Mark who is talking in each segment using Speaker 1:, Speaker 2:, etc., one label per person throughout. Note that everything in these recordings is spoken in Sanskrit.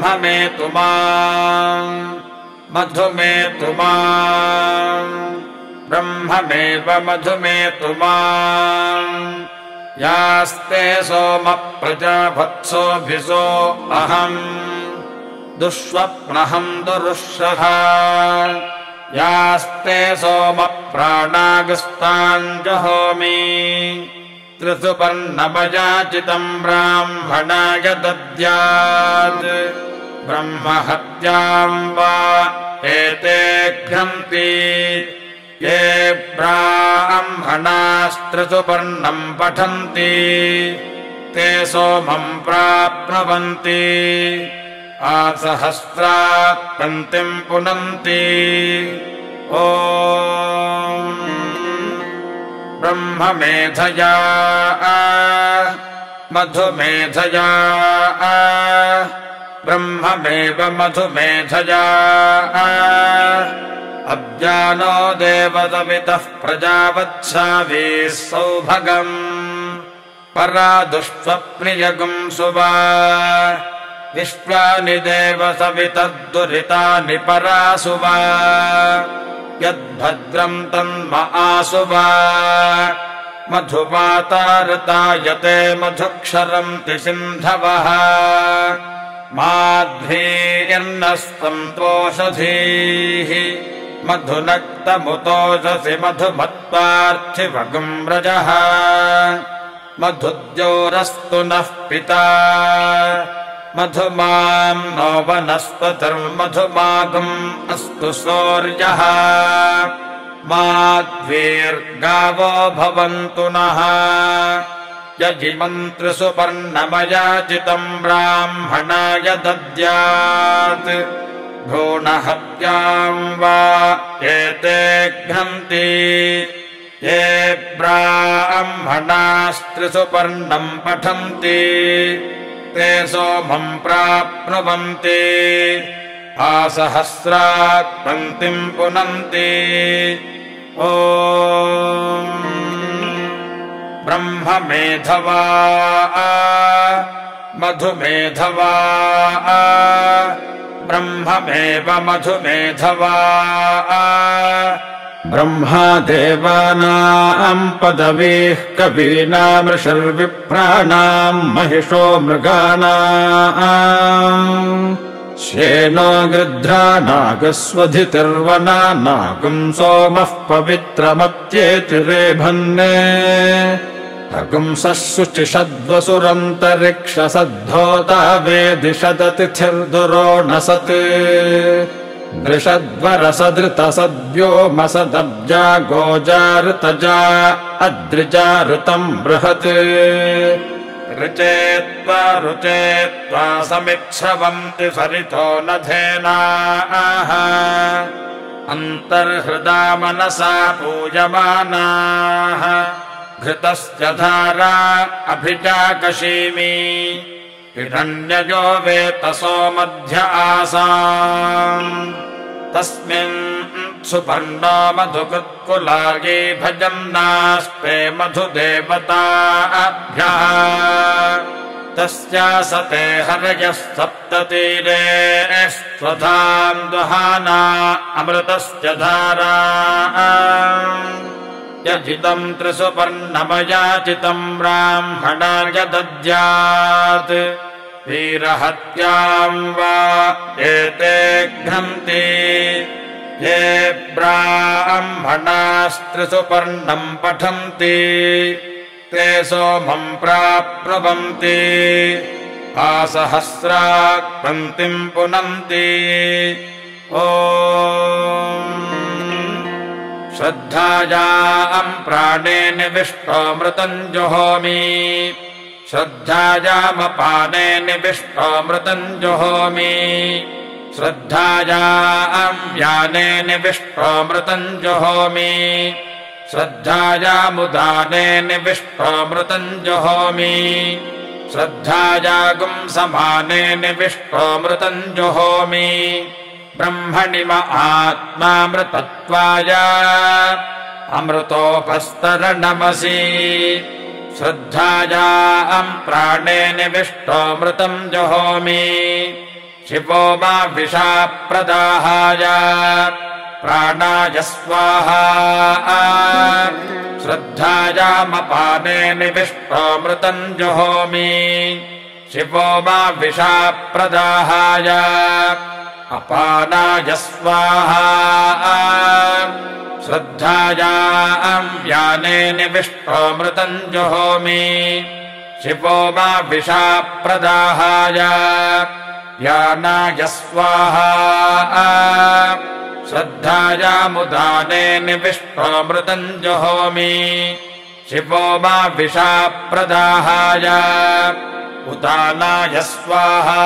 Speaker 1: ब्रह्ममेतु माम् मधुमेतु माम् ब्रह्ममेव मधुमेतु माम् यास्ते सोम प्रजावत्सोऽभिसो अहम् दुःस्वप्नहम् दुरुषः यास्ते सोम प्राणागस्ताञ्जहोमि त्रिसुपर्णमयाचितम् ब्राह्मणाय दद्यात् ब्रह्महत्याम् वा एते घ्नन्ति ये ब्राह्मणास्त्रिसुपर्णम् पठन्ति ते सोमम् प्राप्नुवन्ति आसहस्रात् पन्तिम् पुनन्ति ॐ ब्रह्ममेधया मधुमेधया ब्रह्ममेव मधुमेधया अब्जानो देवतमितः प्रजावत्सावीः सौभगम् परा दुष्स्वप्नियगुम् सुवा विश्वानि देव सवितद्दुरितानि परासुवा यद्भद्रम् तन्म आसुवा मधुपातारतायते मधुक्षरन्ति सिन्धवः माध्वीर्नस्तन्तोषधीः मधुनक्तमुतोषसि मधुमत्पार्थिवगुम् व्रजः मधुद्योरस्तु नः पिता मधुमाम् नो वनस्पतिर्मधुमागम् अस्तु सूर्यः माध्वीर्गावो भवन्तु नः यजिमन्त्रिसुपर्णमयाचितम् ब्राह्मणाय दद्यात् भ्रूणहत्याम् वा एते घ्नन्ति ये ब्राह्मणास्त्रिसुपर्णम् पठन्ति ते सोमम् प्राप्नुवन्ति आसहस्रात् पन्तिम् पुनन्ति ॐ ब्रह्ममेधवा मधुमेधवा ब्रह्ममेव मधुमेधवा ब्रह्मा देवानाम् पदवीः कवीनामृषर्विप्राणाम् महिषो मृगाणाम् श्येनो गृध्रा नागस्वधितिर्वना नागुम् सोमः पवित्रमत्येति रेभन्ने अगुंसः शुचिषद्वसुरन्तरिक्षसद्धोता वेदिषदतिथिर्दुरोणसत् दृषद्वरसदृतसद्व्योमसदब्जा गोजाऋतजा अद्रिजाऋतम् बृहत् ऋचेत्वा रुचेत्वा समिच्छवन्ति सरितो नधेनाः अन्तर्हृदा मनसा पूयमानाः घृतस्य धारा अभिजाकशीमि हिरण्ययो वेतसो मध्य आसाम् तस्मिन् सुपर्णो मधुकृत्कुलाये भजन्नास्ते मधुदेवताभ्यः तस्यासते हरयः सप्ततीरे स्वधाम् दुहाना अमृतस्य धारा यजितम् त्रिसुपर्णमयाचितम् ब्राह्मणाय दद्यात् वीरहत्याम् वा एते घ्नन्ति ये ब्राह्मणास्त्रिसुपर्णम् पठन्ति ते सोमम् प्राप्नुवन्ति आसहस्रात् पन्तिम् पुनन्ति ॐ श्रद्धायाम् प्राणे निविष्टोऽमृतम् जुहोमि श्रद्धायामपाने निविष्टोऽमृतम् जुहोमि श्रद्धायाम् व्याने निविष्टोऽमृतम् जुहोमि श्रद्धायामुदाने निविष्टोऽमृतम् जुहोमि श्रद्धायागुम् समाने निविष्टोऽमृतम् जुहोमि ब्रह्मणि आत्मामृतत्वाय अमृतोपस्तरणमसि श्रद्धायाम् प्राणे निविष्टोऽमृतम् जुहोमि शिवो मा विषा प्रदाहाय प्राणाय स्वाहा श्रद्धायामपाने निविष्टोऽमृतम् जुहोमि शिवो मा विषा प्रदाहाय अपानाय स्वाहा श्रद्धायाम्याने निविष्टोऽमृतम् जुहोमि शिवो मा विषा प्रदाहाय यानाय स्वाहा श्रद्धायामुदाने निविष्टोऽमृतम् जुहोमि शिवो मा विषा प्रदाहाय उदानाय स्वाहा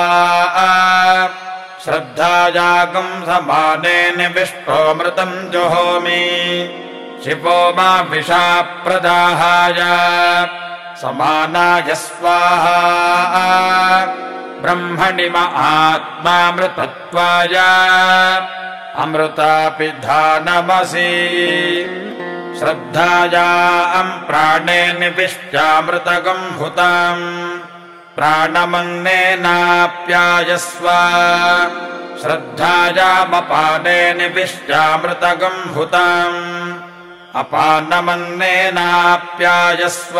Speaker 1: श्रद्धायागम् समाने निविष्टोऽमृतम् जुहोमि शिवो मा विषा प्रदाहाय समानाय स्वाहा ब्रह्मणि म आत्मामृतत्वाय अमृतापिधानमसि श्रद्धायाम् प्राणे निविष्टामृतगम् हुताम् प्राणमग्नेनाप्यायस्व श्रद्धायामपाने निविष्टामृतगम् हुताम् अपानमग्नेनाप्यायस्व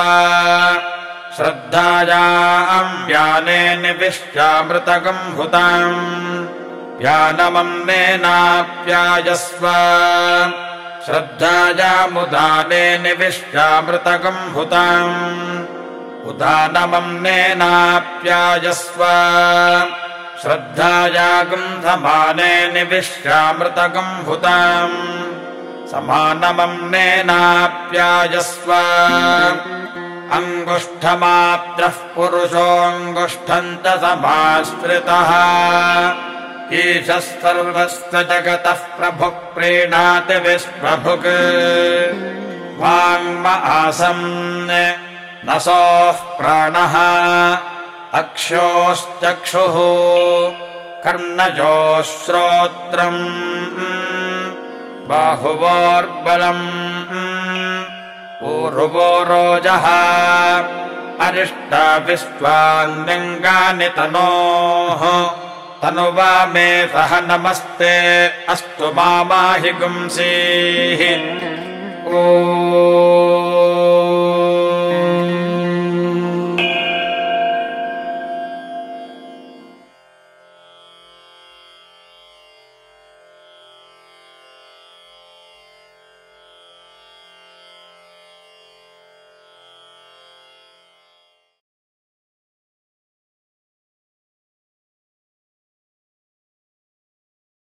Speaker 1: श्रद्धायाम्याने निविष्टामृतगम् हुताम् यानमग्नेनाप्यायस्व श्रद्धायामुदाने निविष्टामृतगम् हुताम् उदानमग्नेनाप्यायस्व श्रद्धायागम् समाने निविष्टामृतगम् हुताम् समानमग्नेनाप्यायस्व अङ्गुष्ठमात्रः पुरुषोऽङ्गुष्ठम् च समाश्रितः ईशः सर्वस्य जगतः प्रभुः प्रीणाति विश्वभुक् वाङ्म आसन् नसोः प्राणः अक्षोश्चक्षुः कर्णयोः श्रोत्रम् बाहुवोर्बलम् ऊरुवोरोजः अरिष्टाविश्वान्यङ्गानि तनोः तनुवा मे सह नमस्ते अस्तु मामाहि गुंसीः ओ